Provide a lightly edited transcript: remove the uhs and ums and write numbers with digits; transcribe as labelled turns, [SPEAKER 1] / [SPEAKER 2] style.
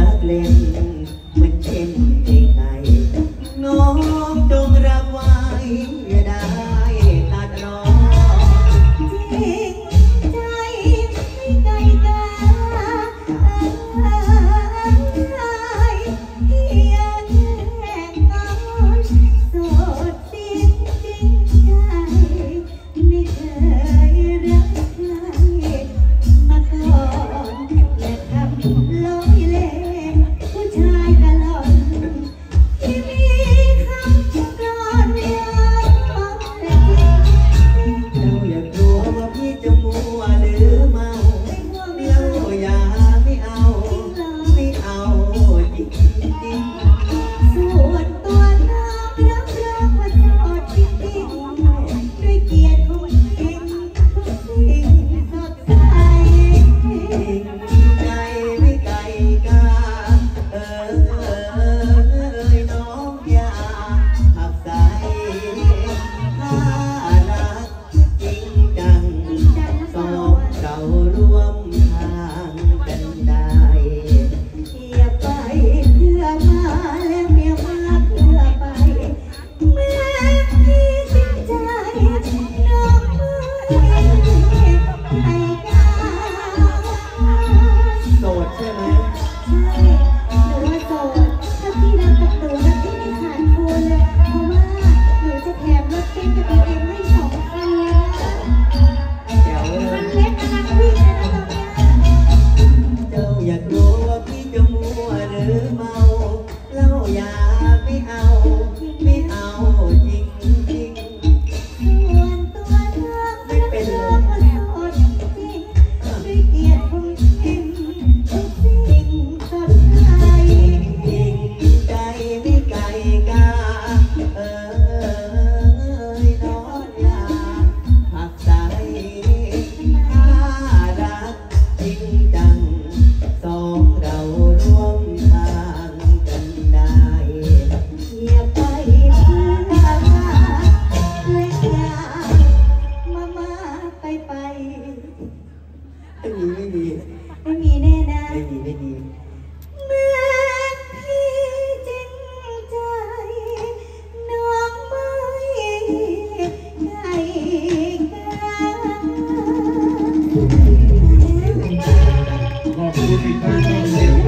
[SPEAKER 1] กเล่นเหมือนเช่นใครน้องจงรับไว้อย่าได้ตัดรอน
[SPEAKER 2] จริงใจไม่ไกลกาที่ยังแหงงอนโสดจริงจริงใจไม่เคยรักใครมาก่อนและทำลอยเล่นผู้ชายตลอดที่มีคำกลอนยาวและจริง
[SPEAKER 1] เราอย่ากลัวว่าพี่จะมัวหรือเมาเราอย่าไม่เอาไม่เอาจริงจริง
[SPEAKER 2] ส่วนตัวน้องรับรองว่าโสดจริงๆด้วยเกียรติของจริงทุกสิ่งสดใส
[SPEAKER 1] ใจไม่ไกลกาน้องอย่าหักใสถ้ารักจริงจังสองเราร่วมทางกันได้
[SPEAKER 2] อย่าไปเพื่อมาแล้วอย่ามาเพื่อไปแม้พี่จริงใจน้องไม่ให้การ
[SPEAKER 1] โสดใช่ไหม
[SPEAKER 2] ใช่หนูว่าโสดถ้าพี่รักกับหนูนะพี่ไม่ขาดทุนเลยเพราะว่าหนูจะแถมรถเก๋งกับตัวเองให้2 คันเลยนะ
[SPEAKER 1] เดี๋ยว
[SPEAKER 2] คันเล็กกำลังวิ่งเลยนะตอนเนี้ย
[SPEAKER 1] เจ้าอยากรู้ว่าพี่จะมัวหรือเมาเล่าอย่าไม่เอาไม่เอาจริงจริง
[SPEAKER 2] ส่วนตัวเธอไม่เป็นไรโสดจริงด้วยเกียรติของจริงทุกสิ่งสดใส
[SPEAKER 1] จริงใจไม่ไกลกาน้องอย่าหักใสถ้ารักจริงจังสองเราร่วมทางกันได้
[SPEAKER 2] อย่าไปเพื่อมาและอย่ามาไป
[SPEAKER 1] ไม่มีไม่มี
[SPEAKER 2] ไม่มีแน่นะ
[SPEAKER 1] ไม่มีไม่มี
[SPEAKER 2] เมื่อพี่จริงใจน้องไม่ให้การ
[SPEAKER 3] ขอบคุณอีกครั้งหนึ่ง